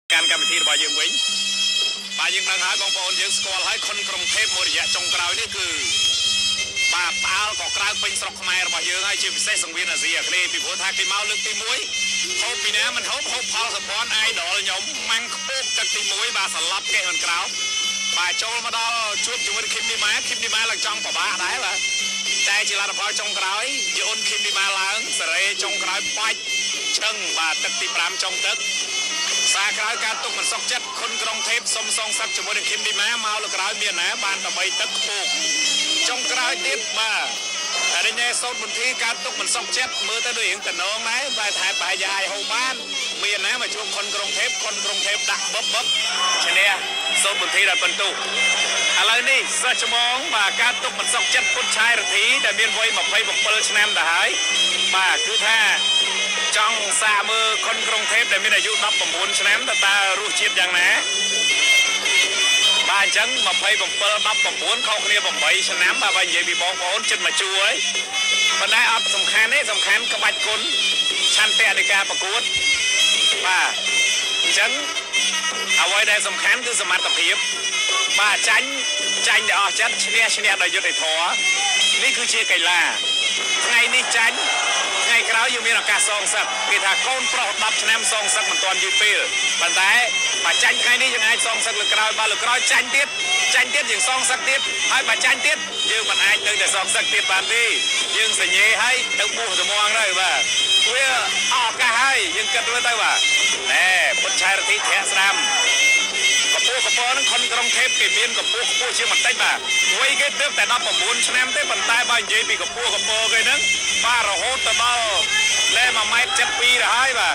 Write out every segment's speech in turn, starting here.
การกรรมธิการយើងវិញបាទយើងដឹងហើយបងប្អូនយើងស្គាល់ហើយខុនក្រុងเทพមួយរយៈចុងក្រោយនេះគឺបាទផ្អាល់ក៏ក្រៅពេញស្រុកខ្មែររបស់យើងហើយជាពិសេសសង្វៀនអាស៊ីអាគ្នេយ៍ពីព្រោះថាគេមកលើកទី1ហូបពីណាមិនហូបផលសម្ព័ន្ធអាយដលខ្ញុំម៉ាំងខ្ពស់ទឹកទី1បាទស្លាប់គេមិនក្រោបបាទចូលមកដល់ជួបជាមួយឃីមឌីម៉ាឡើងចង់ប្របាក់ដែរបាទតែជាលទ្ធផលចុងក្រោយយអូនឃីមឌីម៉ាឡើងសេរីចុងក្រោយបាច់ឈឹងបាទទឹកទី5ចុងទឹកសារក្រោយការទុកមិនសុខចិត្តខុនក្រុងเทพសុំសងសឹកជាមួយនឹងឃីមឌីម៉ាមកលើក្រោយមានណាបាន13ទឹកខ្ពស់ចុងក្រោយទៀតបាទតែនេះសោតមន្ទីរការទុកមិនសុខចិត្តមើលទៅដូចរៀងតំណងដែរតែថែប្រហែលជាអាចហូបបានមានណាមកជួបខុនក្រុងเทพដាក់បឹបឈ្នះសោតមន្ទីរដល់បន្ទុកឥឡូវនេះសិស្សច្បងបាទការទុកមិនសុខចិត្តពុតឆាយរទ្ធីដែលមានវ័យ27ឆ្នាំទៅហើយបាទគឺថាចង់សាកមើលខុនក្រុងเทพដែលមានអាយុ19ឆ្នាំតើរសជាតិយ៉ាងណាបាទអញ្ចឹង27 19ខុសគ្នា8ឆ្នាំបាទបើនិយាយពីបងប្អូនចិត្តមកជួហើយប៉ុន្តែអត់សំខាន់ទេសំខាន់ក្បាច់គុណឆន្ទៈនៃការប្រកួតបាទអញ្ចឹងអ្វីដែលសំខាន់គឺសមត្ថភាពបាទចាញ់ទៅអស់ចិត្តឈ្នះដោយយុត្តិធម៌នេះគឺជាកីឡាថ្ងៃនេះចាញ់ថ្ងៃក្រោយយើងមានឱកាសសងសឹកគេថាកូនប្រុស10ឆ្នាំសងសឹកមិនទាន់យឺតពេលប៉ុន្តែបើចាញ់ថ្ងៃនេះយើងអាចសងសឹកលើក្រោយបើលើក្រោយចាញ់ទៀតយើងសងសឹកទៀតហើយបើចាញ់ទៀតយើងមិនអាចទៅតែសងសឹកទៀតបានទេយើងសញ្ញេឲ្យទៅបួសត្មងទៅបាទវាអស់ឱកាសហើយយើងគិតមើលទៅបាទណែពុតឆាយរទ្ធីធាក់ស្ដាំកម្ពុជានឹងខុនក្រុងเทพគេមានកម្ពុជាខ្ពស់ជាងបន្តិចបាទវ័យគេទើបតែ19ឆ្នាំទេប៉ុន្តែបើនិយាយពីកម្ពុជាគេហ្នឹងបាទរហូតទៅដល់លេ1.72 ម៉ែត្រទៅហើយបាទ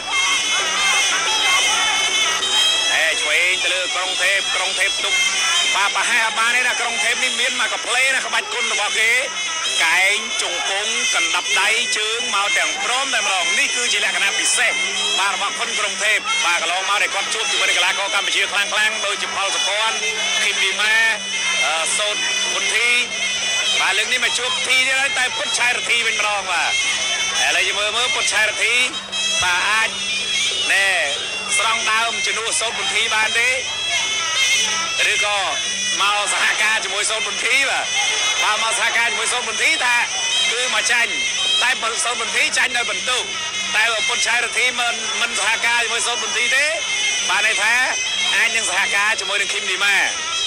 ឆ្វេងទៅលើក្រុងเทพទុកបាទប្រហែលបានទេណាក្រុងเทพនេះមានមកកាផ្លេណាក្បាច់គុណរបស់គេកែងជង្គង់កណ្ដាប់ដៃជើងមកទាំងព្រមតែម្ដងនេះគឺជាលក្ខណៈពិសេសបាទរបស់ខុនក្រុងเทพបាទកន្លងមកដែលគាត់ជួបជាមួយនឹងកីឡាករកម្ពុជាខ្លាំងដូចជាផលសុភ័ណ្ឌឃីមឌីម៉ាសោតពុទ្ធីបាទលើកនេះមកជួបទីទៀតហើយតែពុតឆាយរទ្ធីវិញម្ដងបាទឥឡូវយើងមើលពុតឆាយរទ្ធីបាទអាចណែស្រង់ដើមជំនួសសោតពុទ្ធីបានទេឬក៏មកសហការជាមួយសោតពុទ្ធីបាទមកសហការជាមួយសោតពុទ្ធីថាគឺមកចាញ់តែសោតពុទ្ធីចាញ់នៅបន្ទុកតែពុតឆាយរទ្ធីមិនសហការជាមួយសោតពុទ្ធីទេបាទន័យថាអាចនឹងសហការជាមួយនឹងឃីមឌីម៉ា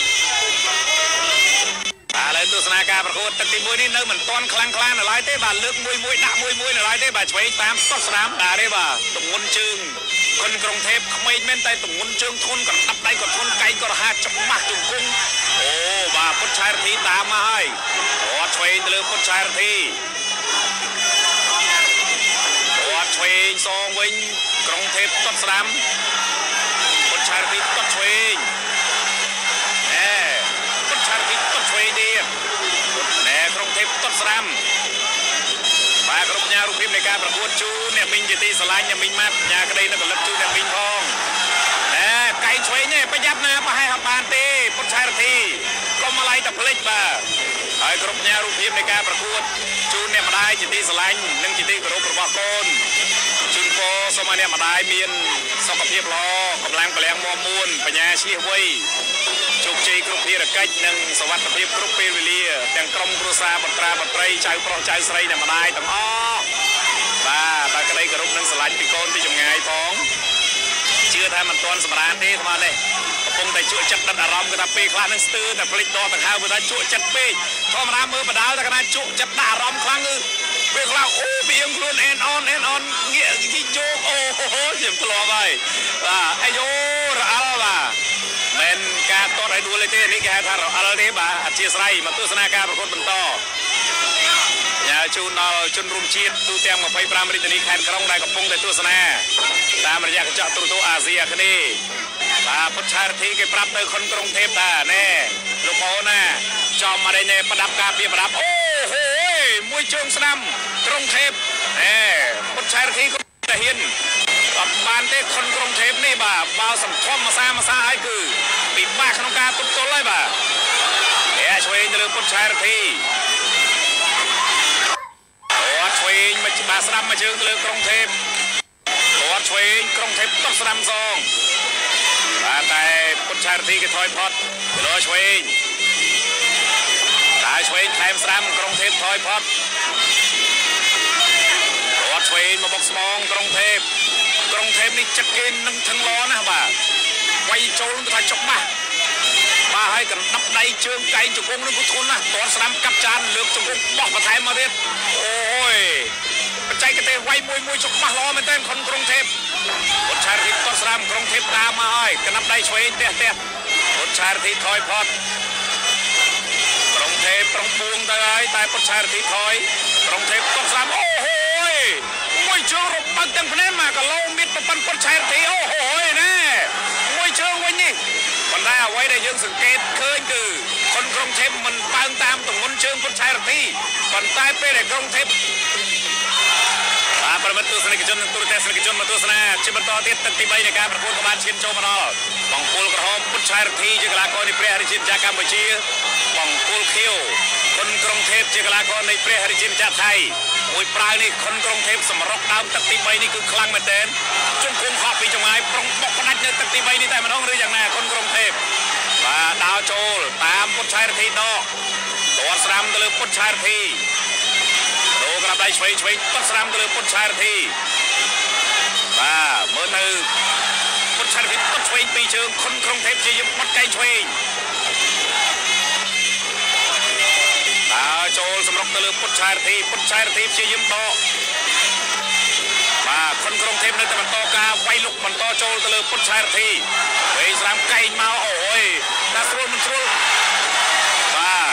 ឥឡូវទស្សនាការប្រកួតទឹកទី1នេះនៅមិនទាន់ខ្លាំងក្លានៅឡើយទេបាទលើកមួយដាក់មួយនៅឡើយទេបាទឆ្វេងតាមស្ទោះស្ដាំបាទទេបាទទម្ងន់ជើងខុនក្រុងเทพក្មេងមែនតែទម្ងន់ជើងធន់កណ្ដាប់ដៃក៏ធន់កែងក៏រហ័សច្បាស់ជង្គង់អូបាទពុតឆាយរទ្ធីតាមមកហើយគាត់ឆ្វេងទៅលើពុតឆាយរទ្ធីគាត់ឆ្វេងសងវិញក្រុងเทพទាត់ស្ដាំពុតឆាយរទ្ធីទាត់ឆ្វេងពុតឆាយរទ្ធីទាត់ឆ្វេងទៀតណែក្រុងเทพទាត់ស្ដាំបាទគ្រប់ផ្ញើរូបភាពនៃការប្រកួតជូនអ្នកមីងជាទីស្រឡាញ់អ្នកមីងម៉ាត់ផ្ញើក្តីនៅកលឹកជូនអ្នកមីងផងកែងឆ្វេងនេះប្រយ័ត្នណាប្រហែលបានទេពុតឆាយរទ្ធីកុំមកឡៃតែភ្លេចបាទហើយគ្រប់ផ្ញើរូបភាពនៃការប្រកួតជូនអ្នកម្ដាយជាទីស្រឡាញ់និងជាទីគោរពរបស់កូនជូនពរសូមឲ្យអ្នកម្ដាយមានសុខភាពល្អកម្លាំងពលំមាំមួនបញ្ញាឈ្លាសវៃជោគជ័យគ្រប់ភារកិច្ចនិងសុវត្ថិភាពគ្រប់ពេលវេលាទាំងក្រុមគ្រួសារបុត្រាបុត្រីចៅប្រុសចៅស្រីអ្នកម្ដាយទាំងអស់បាទតែក្តីគោរពនិងស្រឡាញ់ពីកូនពីចម្ងាយផងជឿថាមិនទាន់សម្រានទេស្មានទេកំពុងតែជក់ចិត្តដិតអារម្មណ៍គឺថាពេលខ្លះនឹងស្ទើរតែភ្លេចដកដង្ហើមថាជក់ចិត្តពេកធម្មតាមើលបដាលតែកណាជក់ចិត្តដាក់អារម្មណ៍ខ្លាំងគឺពេលខ្លះអូវាងខ្លួនអេនអនងាកជីយោកអូខ្ញុំធ្លាប់ហើយបាទអាយូរអល់បាទមិនការតតឲ្យដួលទេនេះគេហៅថារអិលទេបាទអធិស្ឋានមកទស្សនាការប្រកួតបន្តញ៉ាជូនដល់ជនរួមជាតិទូទាំង25រាជធានីខេត្តក្រុងដែលកំពុងតែទស្សនាតាមរយៈកញ្ចក់ទូរទស្សន៍អាស៊ីអាគ្នេយ៍បាទពុតឆាយរទ្ធីគេប្រាប់ទៅខុនក្រុងเทพថាណែលោកបងណាចំមកđâyណែប្រដាប់ការពារប្រដាប់អូហូមួយជើងស្ដាំក្រុងเทพណែពុតឆាយរទ្ធីក៏តែហ៊ានអត់បានទេខុនក្រុងเทพនេះបាទបើសង្ឃឹមមួយសាហើយគឺពិបាកក្នុងការទប់ទល់ហើយបាទឆ្វេងទៅលើពុតឆាយរទ្ធីគាត់ឆ្វេងមកបាទស្ដាំមកជើងទៅលើក្រុងเทพគាត់ឆ្វេងក្រុងเทพទាត់ស្ដាំសងតឆារទីគេថយផុតគីឡូឆ្វេងតែឆ្វេងថែមស្រាំក្រុងទេពថយផុតរត់ឆ្វេងមកបុកស្មងក្រុងទេពនេះចិត្តគេនឹងថឹងឡណាបាទវាយចូលទៅថាចុកម៉ាស់បាទហើយកណ្ដាប់ដៃជើងកែងជង្គង់នឹងគឺធន់ណាស់តរស្រាំកាប់ចានលើកជង្គង់បោះបន្ថែមមកទៀតអូយបច្ចេកទេសវាយមួយចុកម៉ាស់ល្អមែនទែនខុនក្រុងទេពពុតឆារទីតរស្រាំក្រុងទេពតាមមកហើយកណ្ដាប់ដៃឆ្វេងផ្ទះពុតឆារទីថយផុតក្រុងទេពប្រុងបួងទៅហើយតែពុតឆារទីថយក្រុងទេពតរស្រាំអូហូយមួយជើងរបស់ទាំងភ្នែនមកគីឡូមីត្រប៉ុនពុតឆារទីអូហូយណែមួយជើងវិញនេះប៉ុន្តែអ្វីដែលយើងសង្កេតឃើញគឺខុនក្រុងទេពមិនបើងតាមទម្ងន់ជើងពុតឆារទីប៉ុន្តែពេលដែលក្រុងទេពបាទប្រិមិត្តទស្សនិកជននិងទូរទស្សនិកជនមកទស្សនាជាបន្តទៀតទឹកទី3នៃការប្រកួតក៏បានឈានចូលមកដល់បង្គោលក្រហមពុតឆារទីជាកីឡាករនៃព្រះរាជាណាចក្រកម្ពុជាបង្គោលខៀវខុនក្រុងទេពជាកីឡាករនៃព្រះរាជាណាចក្រថៃមួយប្រាវនេះខុនក្រុងទេពសម្រុកដើមទឹកទី3នេះគឺខ្លាំងមែនទែនជង្គង់ហក់ពីចម្ងាយប្រុងបុកផ្ដាច់នៅទឹកទី3នេះតែម្ដងឬយ៉ាងណាខុនក្រុងទេពបាទដើរចូលតាមពុតឆារទីដកតរស្រាំទៅលើពុតឆារទីដូរក្រាបដៃឆ្វេងពុតស្រាំទៅលើពុតឆារទីបាទមើលនៅពុតឆារទីពុតឆ្វេងពីរជើងខុនក្រុងទេពជាយើងពុតកែងឆ្វេងចូលសម្រុកទៅលើពុតឆារទីព្យាយាមដកបាទខុនក្រុងទេពនៅតែបន្តការវាយលុកបន្តចូលទៅលើពុតឆារទីវេស្រាំកែងមកអូយតែស្រួលមិនស្រួលបាទ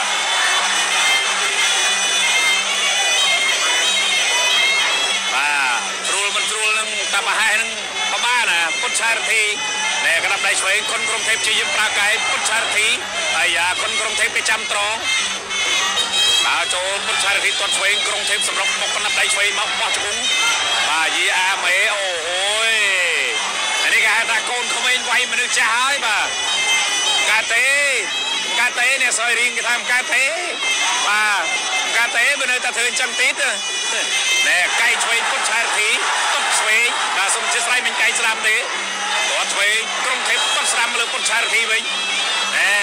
ស្រួលមិនស្រួលនឹងតាប្រហែលនឹងបបាណាពុតឆារទីណែក្តាប់ដៃឆ្វេងខុនក្រុងទេពព្យាយាមប្រើកែពុតឆារទីហើយខុនក្រុងទេពគេចាំត្រង់ដើរចូលពុតឆារទីទាត់ឆ្វេងក្រុងទេពសម្រុកមកកណ្ដាប់ដៃឆ្វេងមកបោះជង្គង់បាទយីអាមេអូអូយនេះគេហៅថាកូនក្មេងវាយមនុស្សចាស់ហើយបាទកាតេនេះសយរៀងគេថាកាតេបាទកាតេបើនៅតែធ្វើអញ្ចឹងទៀតណែកៃឆ្វេងពុតឆារទីទាត់ឆ្វេងបាទសុំជាស្រ័យមិនកៃស្រាប់ទេទាត់ឆ្វេងក្រុងទេពទាត់ស្រាំលើពុតឆារទីវិញណែ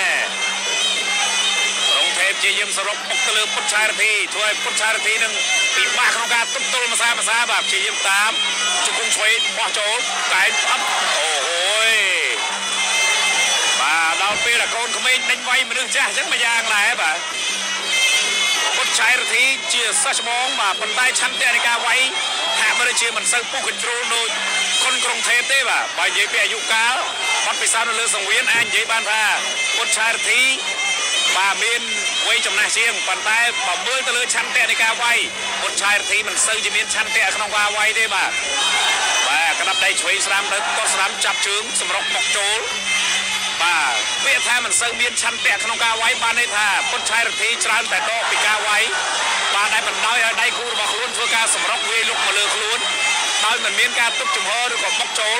ជាយឹមសរុបពុកទៅលើពុតឆារទីធ្វើឲ្យពុតឆារទីនឹងពិបាកក្នុងការទប់ទល់ភាសាបាទជាយឹមតាមជង្គង់ឆ្វេងបោះចូលកែផ្អាប់អូយបាទដល់ពេលកូនក្មេងដេញវាយមនុស្សចាស់អញ្ចឹងមួយយ៉ាងដែរបាទពុតឆារទីជាសិស្សច្បងបាទប៉ុន្តែឆន្ទៈនៃការវាយហាក់មិនជាមិនសូវពុះ control ដូចខុនក្រុងទេពទេបាទបើនិយាយពីអាយុកាលបាត់ពិសោធន៍នៅលើសង្វៀនអាចនិយាយបានថាពុតឆារទីបាទមានវ័យចំណាស់ជាងប៉ុន្តែបើមើលទៅលើឆន្ទៈនៃការវាយពុតឆារទីមិនសូវជាមានឆន្ទៈក្នុងការវាយទេបាទក្តាប់ដៃឆ្វេងស្រាំទៅទាត់ស្រាំចាប់ជើងសម្រុកមកចូលបាទពាក្យថាមិនសូវមានឆន្ទៈក្នុងការវាយបានន័យថាពុតឆារទីច្រើនតែដកពីការវាយបាទដែលបណ្ដោយឲ្យដៃគូរបស់ខ្លួនធ្វើការសម្រុកវាយលុកមកលើខ្លួនដោយមិនមានការទប់ចំហឬក៏បុកចូល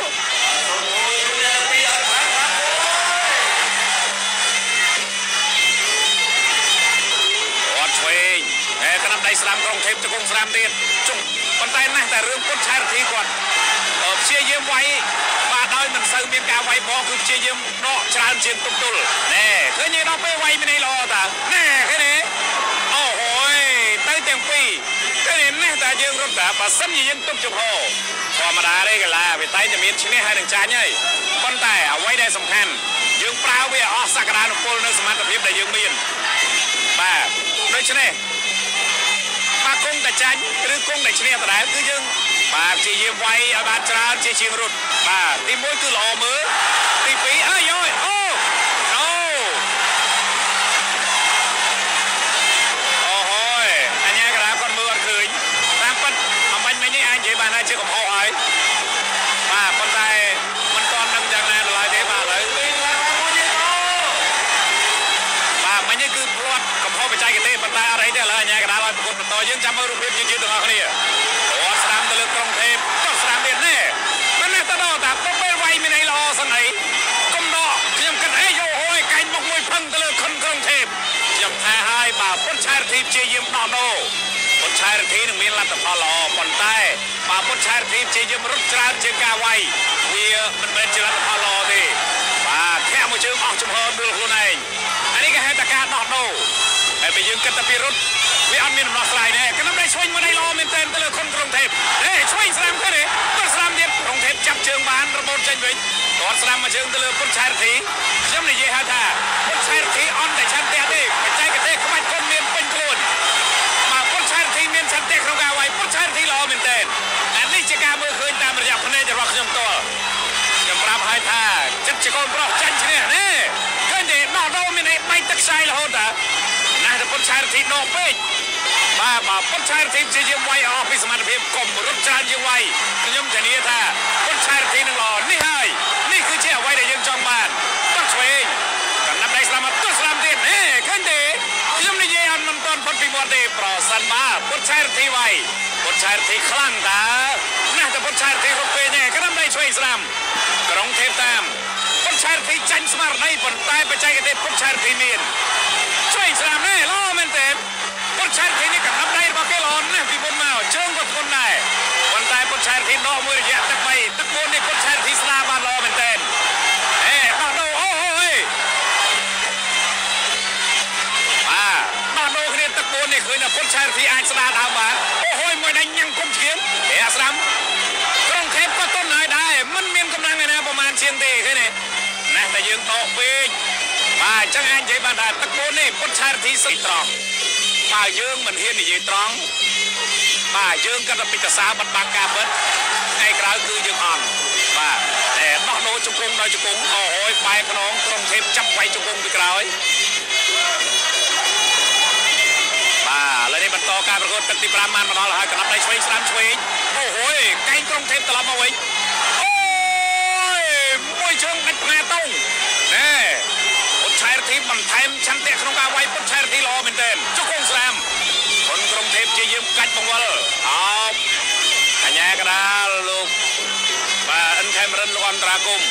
ឆ្វេងក្តាប់ដៃស្រាំក្រុងទេពជង្គង់ស្រាំទៀតជុំប៉ុន្តែណាស់តែរឿងពុតឆារទីគាត់ព្យាយាមវាយបាទដោយមិនសូវមានការវាយផងគឺព្យាយាមដកច្រើនជាងទប់ទល់ណែឃើញទេដល់ពេលវាយមានល្អតាណែឃើញទេអូហូយទៅទាំងពីរឃើញទេណាស់តែយើងរត់តាបើសិនជាយើងទប់ចំហធម្មតាទេកីឡាវាតែតែមានឈ្នះហើយនឹងចាញ់ហើយប៉ុន្តែអ្វីដែលសំខាន់យើងប្រើវាអស់សក្តានុពលនៅសមត្ថភាពដែលយើងមានបាទដូច្នេះបាទគង់តែចាញ់ឬគង់តែឈ្នះដដែលគឺយើងបាទជាយាមវាយឲ្យបានច្រើនជាជាងរត់បាទទី1គឺល្អមើលទី2អើយអូហូយអញ្ញាកណ្ដាលគាត់មើលអត់ឃើញតាមពិតអំបញ្ញមិញនេះអាចនិយាយបានថាជាកំហុសហើយបាទប៉ុន្តែមិនទាន់ដឹងយ៉ាងណាដល់ហើយទេបាទឥឡូវបាទមិញនេះគឺផ្លាត់កំហុសបច្ចេកទេសប៉ុន្តែអត់អីទេឥឡូវអញ្ញាកណ្ដាលឲ្យប្រកួតបន្តយើងចាំមើលរូបភាពយឺតៗទាំងអស់គ្នាស្រាំទៅលើក្រុងទេពក៏ស្រាំទៀតណែប៉ុន្តែទៅដល់តែពេលវាយមានអីល្អសិនអីកុំដកខ្ញុំគិតអីយោហូយកែងមកមួយផឹងទៅលើខុនក្រុងទេពខ្ញុំថាហើយបាទពុតឆារទីព្យាយាមដោះដូរពុតឆារទីនឹងមានលទ្ធផលល្អប៉ុន្តែបាទពុតឆារទីព្យាយាមរត់ច្រើនជាងការវាយវាមិនមែនជាលទ្ធផលល្អទេបាទធាក់មួយជើង bây giờ cái tập rút vì ăn miên nó sai nè cái năm nay xoay mà đây lo miên tên tới là con Krong Thep để xoay Sram cái này con Sram điệp Krong Thep chắp trường bán robot tranh vĩnh còn Sram mà trường tới là con trai thì giống này gì hả thà con trai thì on để chăn tẹt đi phải trái cái tẹt không ai con miên pin luôn mà con trai thì miên chăn tẹt không cao vậy con trai thì lo miên tênอันนี้จะการมือคืนตามระยะคะแนนจะรอขยมตัวขยมรับให้ท่าจัดจะคนปลอกจันชเนี่ยนี่ก็เด็กนอกเราไม่ได้ไม่ตักใจละโหดอ่ะน่าจะพ้นชายทีนอกเป็ดมาพ้นชายทีจะยังไวออกพิสมัติเพียบกลมรถจานยังไวขยมจะนี้ท่าพ้นชายทีนึงหล่อนี่ให้นี่คือเจ้าไว้ในยังจองบ้านต้องช่วยกันนับได้สลามัดตัวสลามเตียนนี่ก็เด็กขยมในเยี่ยมมันตอนพ้นปีมวดเดปรอสันมาพ้นชายทีไวพ้นชายทีคลั่งตาน่าจะพ้นชายทีรถเปย์เนี่ยก็นำได้ช่วยสลามกรงเทพตามพ้นชายทีจันสมาร์ในผลตายไปใจกันเทพพ้นชายทีเมียนช่วยสลามเนี่ยล้อมันเต็มพ้นชายทีนี่กับนำได้มาแค่ล้อนนะพี่บนมาเชิงก็ทนได้วันตายพ้นชายทีนอกมือระยะตะไปตะโกนในพ้นชายทีสลาบานล้อมันเต็มมาดูโอ้ยมาดูคะแนนตะโกนนี่คือนะพ้นชายทีอ่านสลาดาวบ้านโอ้ยมวยนั้นยังคุ้มเชียงสลามกรงเทพก็ต้นไหนได้มันมีกำลังนะประมาณเชียงตีแค่นี้นะแต่ยังโตปีมาจังอันใจบานดาตะโกนนี่พ้นชายทีสีตรองมาเยื้องมันเฮียนนี่ตรองมาเยื้องกันปิดสาบัดบางกาเบิดไงกล่าวคือยังอ่อนมาแต่นอกโนจุกงนอยจุกงโอ้ยไปขนมกรงเทพจับไว้จุกงไปกล่าวมาแล้วนี่มันต่อการประกวดเป็นตีปรามันมาดอลหายกับนับได้ช่วยสามช่วยโอ้โหไก่กรงเทพตลอดมาไว้โอ้ยมวยเชิงนักแม่ต้องเน่พ้นชายทีมันแทมชั้นเตะขนมกาไว้พ้นชายทีรอเหมือนเดิมจุกงสลามคนกรงเทพจะยืมกัดบังวลเอาอันนี้ก็ได้ลูกมาอันแทมรันลูกอันตรากุม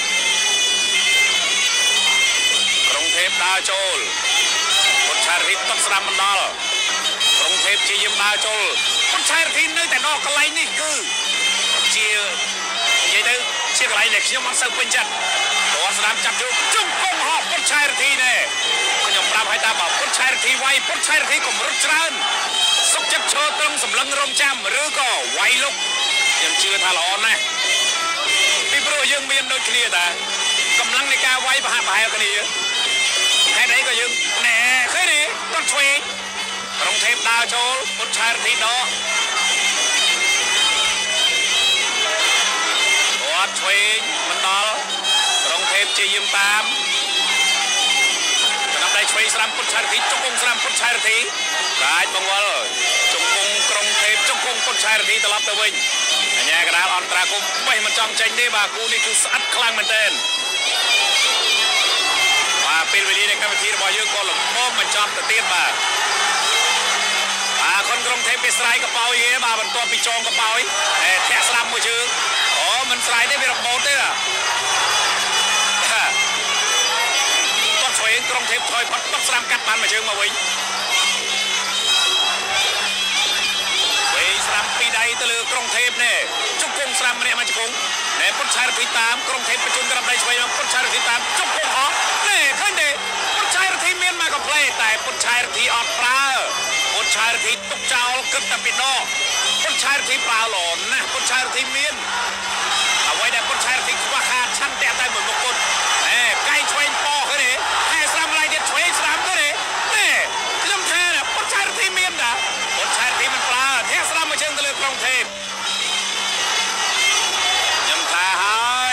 กรงเทพดาวโจลพ้นชายทีตักสลามมันดอลกรงเทพจะยืมดาวโจลพ้นชายทีนึกแต่นอกกระไรนี่คือเชียร์ยัยดื้อเชียร์กระไรเนี่ยขยมมันเสือเป็นจัดตัวสนามจับอยู่จุ่มกงหอบพ้นชายทีเนี่ยขยมปราบให้ตาบอกพ้นชายทีไวพ้นชายทีก็มรุษรันสกจับโชว์ตรงสำลังรมจำหรือก็ไวลุกยังเชื่อทาลอนนะพี่โปรยังมีโดยเคลียร์แต่กำลังในการไว้ผ่านไปกันนี่แค่ไหนก็ยังแหน่แค่นี้ต้องช่วยกรงเทพดาวโจลพ้นชายทีเนาะวัดช่วยมันดอลกรงเทพจะยืมตามนำได้ช่วยสลัมพุทธชาติจุกงสลัมพุทธชาติกายบังวลจุกงกรงเทพจุกงพุทธชาติตลอดตัววิ่งอันนี้กระดาษอันตรากุไม่มันจำใจได้บ่ากูนี่คือสัตว์คลั่งมันเต้นว่าเป็นวิธีในการวิธีระบายยืดก็หลบโม่มันจำแต่เตี้ยบ่าคนกรงเทพไปสไลด์กระเป๋าเยอะมาบนตัวปีจองกระเป๋าแทะสลัมมือชื่ออ๋อมันสไลด์ได้เป็นระบบได้ล่ะต้องช่วยกรงเทพถอยพัดต้องสลัมกัดมันมาเชิงมาวิ่งสลัมปีใดตะลือกรงเทพเนี่ยจุกงสลัมเนี่ยมันจุกงเนี่ยพุทธชายทีตามกรงเทพประจุนกระไรช่วยพุทธชายทีตามจุกงหอเนี่ยขึ้นเดพุทธชายทีเมียนมากับเพลย์แต่พุทธชายทีออดปลาพุทธชายทีตุกเจ้าเกิดแต่ปิดนอกพุทธชายทีปลาหลอนนะพุทธชายทีเมียนเอาไว้แต่พุทธชายทีขวาขาดชั้นแต่ได้เหมือนบางคนเนี่ยไก่ช่วยปอเขาเนี่ยให้สลัมอะไรเด็ดช่วยสลัมก็เนี่ยเนี่ยย่ำแท้เนี่ยพุทธชายทีเมียนนะพุทธชายทีมันปลาแท้สลัมมาเชิงตะลึงกรงเทพย่ำแท้หาย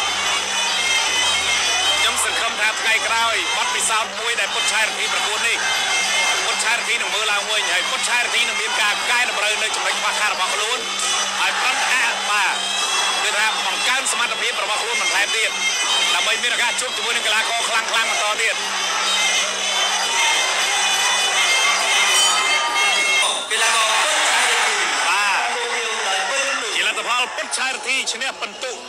ย่ำสังคมแท้ไกลกล้าบัดปีศาจมวยแต่พุทธชายทีประกูลนี่พุทธชายทีหนึ่งมือลางมวยใหญ่พุทธชายทีหนึ่งมีการใกล้หนึ่งเบอร์หนึ่งจุดเล็กว่าคาร์บอนล้วนไอ้พระแอบมาคือทำบังการสมาร์ทเพียบประมาณล้วนมันแทนเดียดแต่ไม่มีการชุบตัวนึงกลาคอคลังมันต่อเดียดกีฬาพอลพุทธชายทีชนะปันตุ